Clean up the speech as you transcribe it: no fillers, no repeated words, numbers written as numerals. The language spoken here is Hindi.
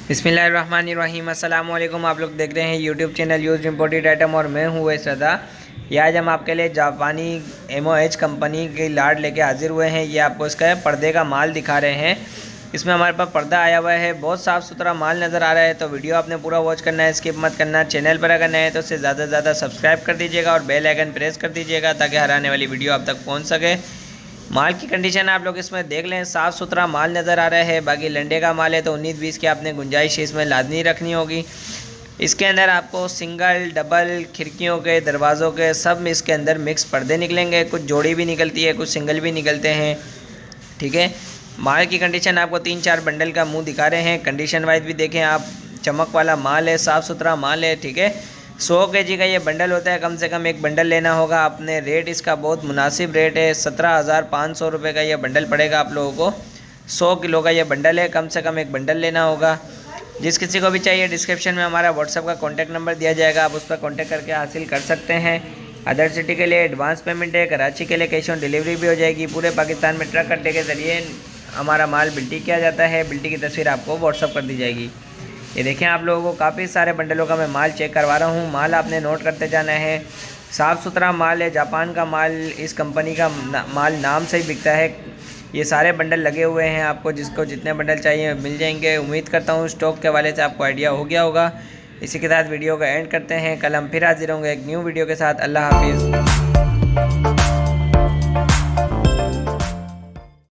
बिस्मिल्लाहिर्रहमानिर्रहीम। अस्सलाम वालेकुम। आप लोग देख रहे हैं YouTube channel use imported item और मैं हूँ वैस रदा। ये आज हम आपके लिए जापानी MOH कंपनी के लाड लेके हाजिर हुए हैं। ये आपको इसका पर्दे का माल दिखा रहे हैं। इसमें हमारे पास पर्दा आया हुआ है, बहुत साफ़ सुथरा माल नज़र आ रहा है। तो वीडियो आपने पूरा वॉच करना है, स्किप मत करना। चैनल पर अगर नए हैं तो उससे ज़्यादा से ज़्यादा सब्सक्राइब कर दीजिएगा और बेल आइकन प्रेस कर दीजिएगा ताकि हर आने वाली वीडियो आप तक पहुँच सके। माल की कंडीशन आप लोग इसमें देख लें, साफ़ सुथरा माल नज़र आ रहा है। बाकी लंडे का माल है तो 19-20 की आपने गुंजाइश इसमें लाजमी रखनी होगी। इसके अंदर आपको सिंगल डबल खिड़कियों के दरवाज़ों के सब में इसके अंदर मिक्स पर्दे निकलेंगे। कुछ जोड़ी भी निकलती है, कुछ सिंगल भी निकलते हैं। ठीक है, माल की कंडीशन आपको 3-4 बंडल का मुंह दिखा रहे हैं। कंडीशन वाइज भी देखें आप, चमक वाला माल है, साफ़ सुथरा माल है। ठीक है, 100 kg का ये बंडल होता है। कम से कम एक बंडल लेना होगा आपने। रेट इसका बहुत मुनासिब रेट है, 17,500 रुपये का ये बंडल पड़ेगा आप लोगों को। 100 किलो का ये बंडल है, कम से कम एक बंडल लेना होगा। जिस किसी को भी चाहिए डिस्क्रिप्शन में हमारा व्हाट्सएप का कॉन्टैक्ट नंबर दिया जाएगा, आप उस पर कॉन्टैक्ट करके हासिल कर सकते हैं। अदर सिटी के लिए एडवांस पेमेंट है, कराची के लिए कैश ऑन डिलीवरी भी हो जाएगी। पूरे पाकिस्तान में ट्रक अड्डे के ज़रिए हमारा माल बिल्टी किया जाता है। बिल्टी की तस्वीर आपको व्हाट्सअप कर दी जाएगी। ये देखें, आप लोगों को काफ़ी सारे बंडलों का मैं माल चेक करवा रहा हूँ। माल आपने नोट करते जाना है। साफ़ सुथरा माल है, जापान का माल। इस कंपनी का माल नाम से ही बिकता है। ये सारे बंडल लगे हुए हैं, आपको जिसको जितने बंडल चाहिए मिल जाएंगे। उम्मीद करता हूँ स्टॉक के हवाले से आपको आइडिया हो गया होगा। इसी के साथ वीडियो का एंड करते हैं। कल हम फिर हाजिर होंगे एक न्यू वीडियो के साथ। अल्लाह हाफिज़।